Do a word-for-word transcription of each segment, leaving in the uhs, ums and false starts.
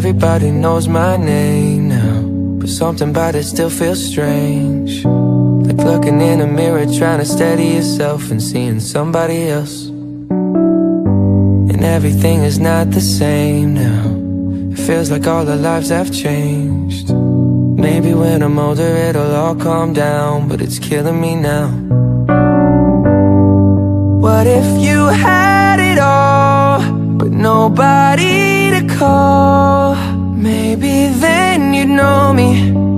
Everybody knows my name now, but something about it still feels strange. Like looking in a mirror, trying to steady yourself and seeing somebody else. And everything is not the same now. It feels like all our lives have changed. Maybe when I'm older it'll all calm down, but it's killing me now. What if you had it all, but nobody to call? Maybe then you'd know me.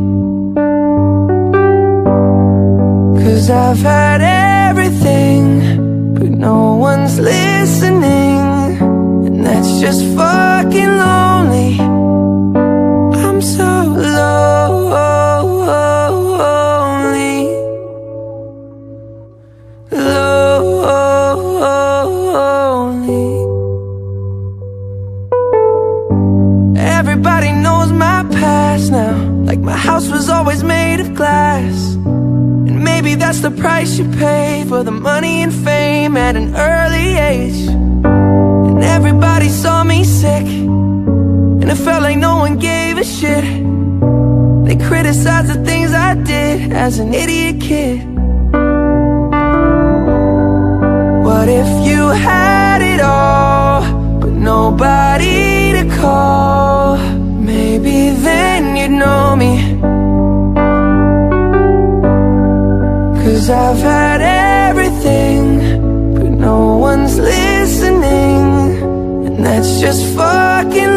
'Cause I've had everything, but no one's listening, and that's just fucking lonely. I'm so lonely, lonely. Everybody knows my past now, like my house was always made of glass. And maybe that's the price you pay for the money and fame at an early age. And everybody saw me sick, and it felt like no one gave a shit. They criticized the things I did as an idiot kid. What if you had it all, but nobody to call? Maybe then you'd know me. 'Cause I've had everything, but no one's listening, and that's just fucking